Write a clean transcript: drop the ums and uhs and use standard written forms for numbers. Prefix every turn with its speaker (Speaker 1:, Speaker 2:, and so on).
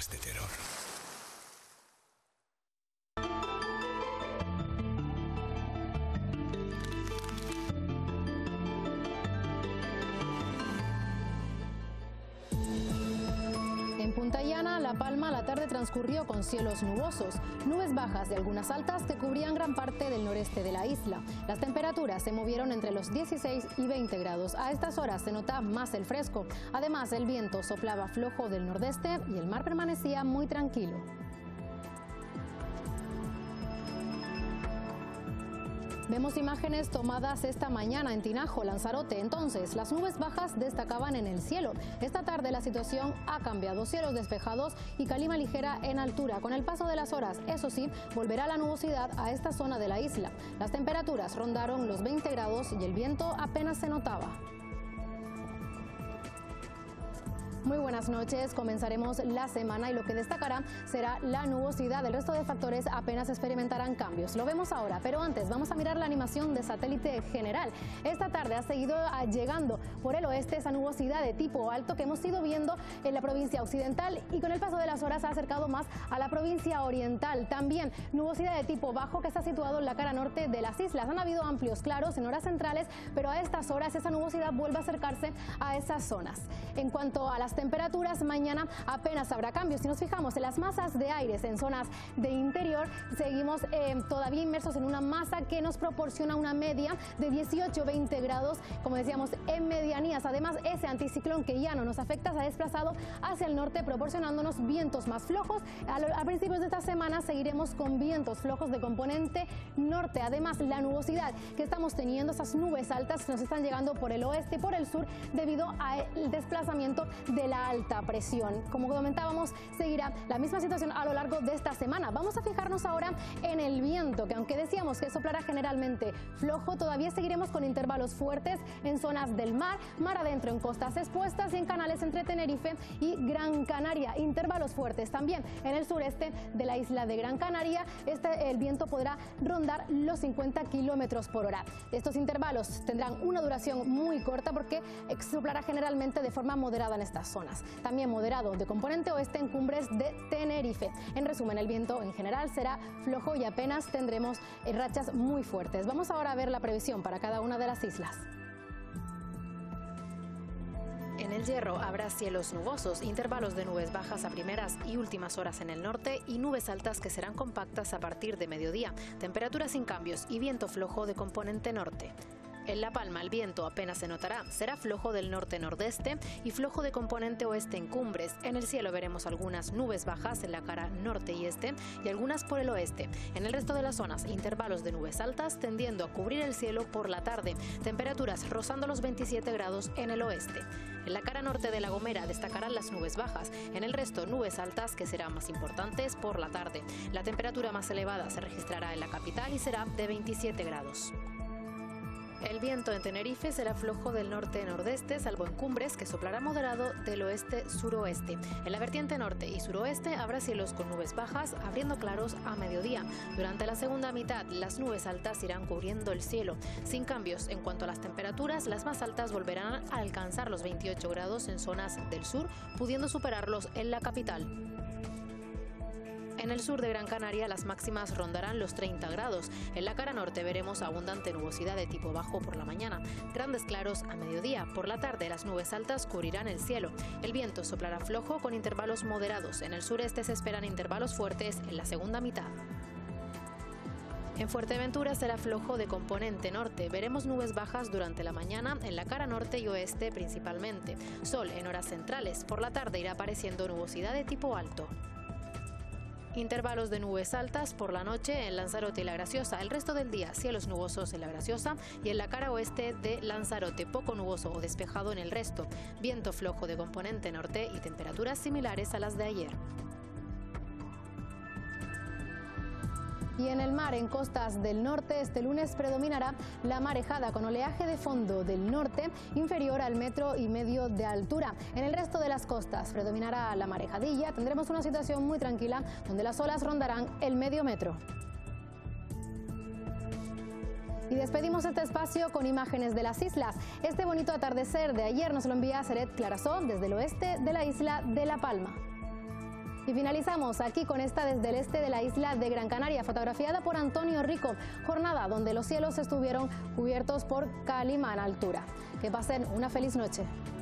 Speaker 1: de terror.
Speaker 2: En Punta Llana, La Palma, la tarde transcurrió con cielos nubosos, nubes bajas y algunas altas que cubrían gran parte del noreste de la isla. Las temperaturas se movieron entre los 16 y 20 grados. A estas horas se nota más el fresco. Además, el viento soplaba flojo del nordeste y el mar permanecía muy tranquilo. Vemos imágenes tomadas esta mañana en Tinajo, Lanzarote. Entonces, las nubes bajas destacaban en el cielo. Esta tarde la situación ha cambiado. Cielos despejados y calima ligera en altura. Con el paso de las horas, eso sí, volverá la nubosidad a esta zona de la isla. Las temperaturas rondaron los 20 grados y el viento apenas se notaba. Muy buenas noches, comenzaremos la semana y lo que destacará será la nubosidad. El resto de factores apenas experimentarán cambios. Lo vemos ahora, pero antes vamos a mirar la animación de satélite general. Esta tarde ha seguido llegando por el oeste esa nubosidad de tipo alto que hemos ido viendo en la provincia occidental y con el paso de las horas ha acercado más a la provincia oriental. También nubosidad de tipo bajo que está situado en la cara norte de las islas. Han habido amplios claros en horas centrales, pero a estas horas esa nubosidad vuelve a acercarse a esas zonas. En cuanto a las temperaturas, mañana apenas habrá cambios. Si nos fijamos en las masas de aires en zonas de interior, seguimos todavía inmersos en una masa que nos proporciona una media de 18-20 grados, como decíamos, en medianías. Además, ese anticiclón que ya no nos afecta se ha desplazado hacia el norte, proporcionándonos vientos más flojos. A principios de esta semana seguiremos con vientos flojos de componente norte. Además, la nubosidad que estamos teniendo, esas nubes altas nos están llegando por el oeste y por el sur debido al desplazamiento de la alta presión. Como comentábamos, seguirá la misma situación a lo largo de esta semana. Vamos a fijarnos ahora en el viento, que aunque decíamos que soplará generalmente flojo, todavía seguiremos con intervalos fuertes en zonas del mar, mar adentro en costas expuestas y en canales entre Tenerife y Gran Canaria. Intervalos fuertes también en el sureste de la isla de Gran Canaria. El viento podrá rondar los 50 kilómetros por hora. Estos intervalos tendrán una duración muy corta porque soplará generalmente de forma moderada en estas zonas. También moderado de componente oeste en cumbres de Tenerife. En resumen, el viento en general será flojo y apenas tendremos rachas muy fuertes. Vamos ahora a ver la previsión para cada una de las islas. En El Hierro habrá cielos nubosos, intervalos de nubes bajas a primeras y últimas horas en el norte y nubes altas que serán compactas a partir de mediodía. Temperaturas sin cambios y viento flojo de componente norte. En La Palma el viento apenas se notará, será flojo del norte-nordeste y flojo de componente oeste en cumbres. En el cielo veremos algunas nubes bajas en la cara norte y este y algunas por el oeste. En el resto de las zonas, intervalos de nubes altas tendiendo a cubrir el cielo por la tarde. Temperaturas rozando los 27 grados en el oeste. En la cara norte de La Gomera destacarán las nubes bajas. En el resto, nubes altas que serán más importantes por la tarde. La temperatura más elevada se registrará en la capital y será de 27 grados. El viento en Tenerife será flojo del norte-nordeste, salvo en cumbres, que soplará moderado del oeste-suroeste. En la vertiente norte y suroeste habrá cielos con nubes bajas, abriendo claros a mediodía. Durante la segunda mitad, las nubes altas irán cubriendo el cielo. Sin cambios en cuanto a las temperaturas, las más altas volverán a alcanzar los 28 grados en zonas del sur, pudiendo superarlos en la capital. En el sur de Gran Canaria las máximas rondarán los 30 grados. En la cara norte veremos abundante nubosidad de tipo bajo por la mañana, grandes claros a mediodía. Por la tarde las nubes altas cubrirán el cielo. El viento soplará flojo con intervalos moderados. En el sureste se esperan intervalos fuertes en la segunda mitad. En Fuerteventura será flojo de componente norte. Veremos nubes bajas durante la mañana en la cara norte y oeste principalmente. Sol en horas centrales. Por la tarde irá apareciendo nubosidad de tipo alto. Intervalos de nubes altas por la noche en Lanzarote y La Graciosa. El resto del día, cielos nubosos en La Graciosa y en la cara oeste de Lanzarote. Poco nuboso o despejado en el resto. Viento flojo de componente norte y temperaturas similares a las de ayer. Y en el mar, en costas del norte, este lunes predominará la marejada con oleaje de fondo del norte inferior al 1,5 metros de altura. En el resto de las costas predominará la marejadilla. Tendremos una situación muy tranquila donde las olas rondarán el medio metro. Y despedimos este espacio con imágenes de las islas. Este bonito atardecer de ayer nos lo envía Seret Clarasó desde el oeste de la isla de La Palma. Y finalizamos aquí con esta desde el este de la isla de Gran Canaria, fotografiada por Antonio Rico. Jornada donde los cielos estuvieron cubiertos por Calimán altura. Que pasen una feliz noche.